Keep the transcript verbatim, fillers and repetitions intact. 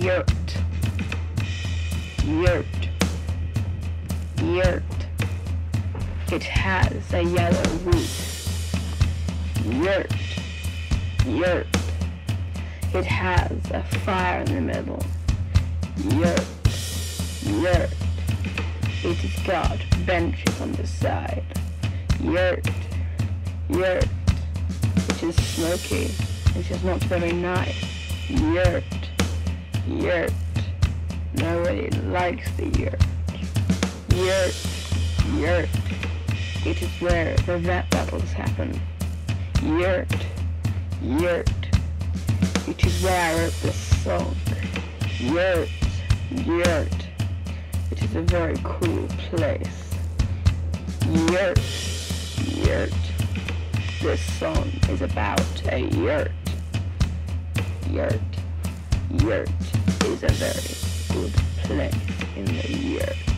YERT, YERT, YERT. It has a yellow roof. YERT, YERT. It has a fire in the middle. YERT, YERT. It has got benches on the side. YERT, YERT. It is smoky. It is not very nice. YERT, YERT. Nobody likes the yurt. YERT, YERT. It is where the rap battles happen. YERT, YERT. It is where I wrote this song. YERT, YERT. It is a very cool place. YERT, YERT. This song is about a yurt. Yurt, yurt is a very good place in the yurt.